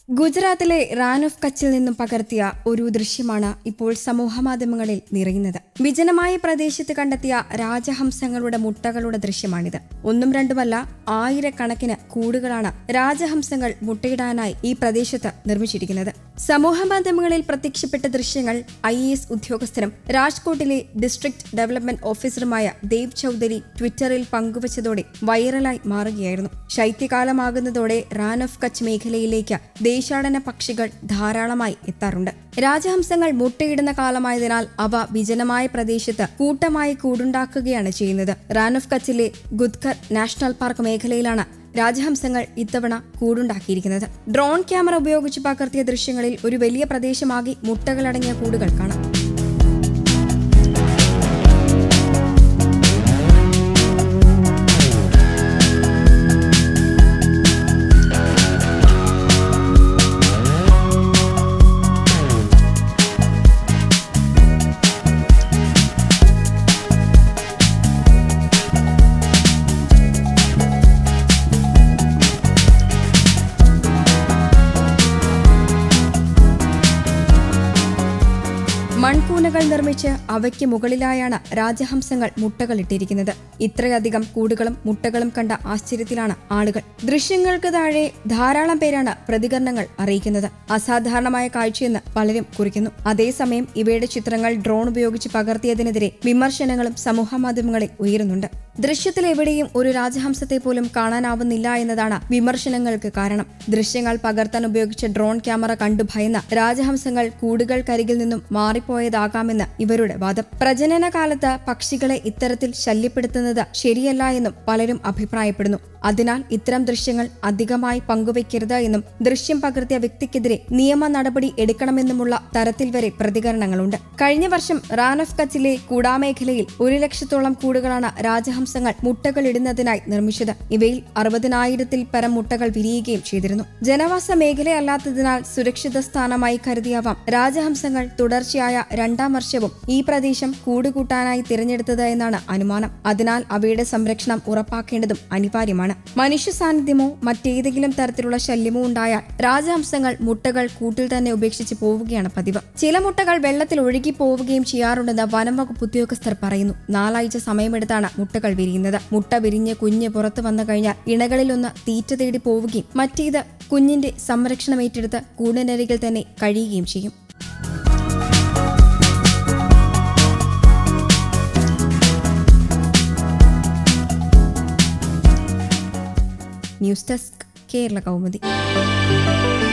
ഗുജറാത്തിലെ റാൻ ഓഫ് കച്ചിൽ നിന്നും പകർത്തിയ ഒരു ദൃശ്യമാണ് ഇപ്പോൾ സമൂഹമാധ്യമങ്ങളിൽ നിറയുന്നത്. വിജനമായ പ്രദേശത്ത് കണ്ടെത്തിയ രാജഹംസങ്ങളുടെ മുട്ടകളുടെ ദൃശ്യമാണിത്. ഒന്നും രണ്ടുമല്ല, ആയിരക്കണക്കിന് കൂടുകളാണ് രാജഹംസങ്ങൾ മുട്ടയിടാനായി ഈ പ്രദേശത്ത് നിർമ്മിച്ചിരിക്കുന്നത്. സമൂഹമാധ്യമങ്ങളിൽ പ്രത്യക്ഷപ്പെട്ട ദൃശ്യങ്ങൾ IAS ഉദ്യോഗസ്ഥനും രാജ്കോട്ടിലെ ഡിസ്ട്രിക്ട് ഡെവലപ്മെന്റ് ഓഫീസറുമായ ദേവ് ചൌധരി ട്വിറ്ററിൽ പങ്കുവച്ചതോടെ വൈറലായി മാറുകയായിരുന്നു. ശൈത്യകാലമാകുന്നതോടെ റാൻ ഓഫ് കച്ച് മേഖലയിലേക്ക് ദേശാടന പക്ഷികൾ ധാരാളമായി എത്താറുണ്ട്. രാജഹംസങ്ങൾ മുട്ടയിടുന്ന കാലമായതിനാൽ അവ വിജനമായ പ്രദേശത്ത് കൂട്ടമായി കൂടുണ്ടാക്കുകയാണ് ചെയ്യുന്നത്. റാൻ ഓഫ് കച്ചിലെ ഗുദ്കർ നാഷണൽ പാർക്ക് മേഖലയിലാണ് രാജഹംസങ്ങൾ ഇത്തവണ കൂടുണ്ടാക്കിയിരിക്കുന്നത്. ഡ്രോൺ ക്യാമറ ഉപയോഗിച്ച് പകർത്തിയ ദൃശ്യങ്ങളിൽ ഒരു വലിയ പ്രദേശമാകെ മുട്ടകളടങ്ങിയ കൂടുകൾ കാണാം. മൺകൂനകൾ നിർമ്മിച്ച് അവയ്ക്ക് മുകളിലായാണ് രാജഹംസങ്ങൾ മുട്ടകളിട്ടിരിക്കുന്നത്. ഇത്രയധികം കൂടുകളും മുട്ടകളും കണ്ട ആശ്ചര്യത്തിലാണ് ആളുകൾ. ദൃശ്യങ്ങൾക്ക് താഴെ ധാരാളം പേരാണ് പ്രതികരണങ്ങൾ അറിയിക്കുന്നത്. അസാധാരണമായ കാഴ്ചയെന്ന് പലരും കുറിക്കുന്നു. അതേസമയം ഇവയുടെ ചിത്രങ്ങൾ ഡ്രോൺ ഉപയോഗിച്ച് പകർത്തിയതിനെതിരെ വിമർശനങ്ങളും സമൂഹമാധ്യമങ്ങളിൽ ഉയരുന്നുണ്ട്. ദൃശ്യത്തിൽ എവിടെയും ഒരു രാജഹംസത്തെ പോലും കാണാനാവുന്നില്ല എന്നതാണ് വിമർശനങ്ങൾക്ക് കാരണം. ദൃശ്യങ്ങൾ പകർത്താൻ ഉപയോഗിച്ച ഡ്രോൺ ക്യാമറ കണ്ടു ഭയന്ന രാജഹംസങ്ങൾ കൂടുകൾക്കരികിൽ നിന്നും മാറിപ്പോയതാകാമെന്ന് ഇവരുടെ വാദം. പ്രജനന കാലത്ത് പക്ഷികളെ ഇത്തരത്തിൽ ശല്യപ്പെടുത്തുന്നത് ശരിയല്ല എന്നും പലരും അഭിപ്രായപ്പെടുന്നു. അതിനാൽ ഇത്തരം ദൃശ്യങ്ങൾ അധികമായി പങ്കുവയ്ക്കരുത് എന്നും ദൃശ്യം പകർത്തിയ വ്യക്തിക്കെതിരെ നിയമ നടപടി എടുക്കണമെന്നുമുള്ള തരത്തിൽ വരെ പ്രതികരണങ്ങളുണ്ട്. കഴിഞ്ഞ വർഷം റാൻ ഓഫ് കച്ചിലെ കൂടാമേഖലയിൽ 1,00,000-ഓളം കൂടുകളാണ് രാജഹംസങ്ങൾ മുട്ടകളിടുന്നതിനായി നിർമ്മിച്ചത്. ഇവയിൽ 60,000-ൽ പരം മുട്ടകൾ വിരിയുകയും ചെയ്തിരുന്നു. ജനവാസ മേഖലയല്ലാത്തതിനാൽ സുരക്ഷിത സ്ഥാനമായി കരുതിയാവാം രാജഹംസങ്ങൾ തുടർച്ചയായ 2ാം വർഷവും ഈ പ്രദേശം കൂടുകൂട്ടാനായി തിരഞ്ഞെടുത്തത് എന്നാണ് അനുമാനം. അതിനാൽ അവയുടെ സംരക്ഷണം ഉറപ്പാക്കേണ്ടതും അനിവാര്യമാണ്. മനുഷ്യ സാന്നിധ്യമോ മറ്റേതെങ്കിലും തരത്തിലുള്ള ശല്യമോ ഉണ്ടായാൽ രാജഹംസങ്ങൾ മുട്ടകൾ കൂട്ടിൽ തന്നെ ഉപേക്ഷിച്ച് പോവുകയാണ് പതിവ്. ചില മുട്ടകൾ വെള്ളത്തിൽ ഒഴുകി പോവുകയും ചെയ്യാറുണ്ടെന്ന് വനംവകുപ്പ് ഉദ്യോഗസ്ഥർ പറയുന്നു. 4 ആഴ്ച സമയമെടുത്താണ് മുട്ടകൾ വിരിയുന്നത്. മുട്ട വിരിഞ്ഞ് കുഞ്ഞ് പുറത്തു വന്നു കഴിഞ്ഞാൽ ഇണകളിലൊന്ന് തീറ്റ തേടി പോവുകയും മറ്റേത് കുഞ്ഞിന്റെ സംരക്ഷണം ഏറ്റെടുത്ത് കൂടിനരികിൽ തന്നെ കഴിയുകയും ചെയ്യും. News desk, Kerala Kaumudi.